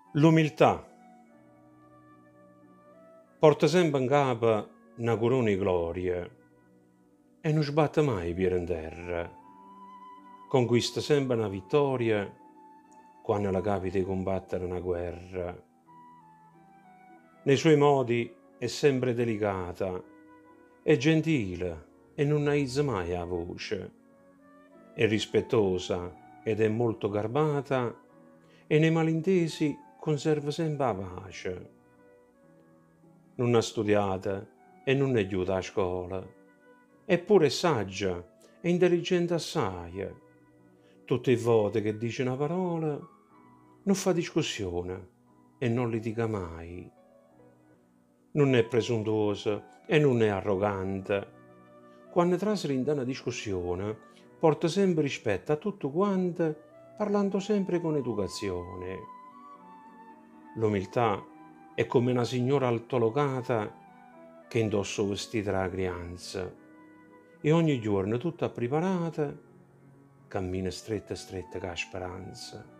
L'umiltà porta sempre in capo una corona di gloria e non sbatte mai piede in terra. Conquista sempre una vittoria quando la capita di combattere una guerra. Nei suoi modi è sempre delicata, è gentile e non aizza mai la voce. È rispettosa ed è molto garbata e nei malintesi conserva sempre la pace. Non ha studiata e non è aiuta a scuola, eppure è saggia e intelligente assai. Tutte le volte che dice una parola non fa discussione e non litiga mai. Non è presuntuosa e non è arrogante. Quando trasri in una discussione porta sempre rispetto a tutto quanto, parlando sempre con educazione. L'umiltà è come una signora altolocata che indossa un vestito da crianza e ogni giorno tutta preparata cammina stretta stretta con la speranza.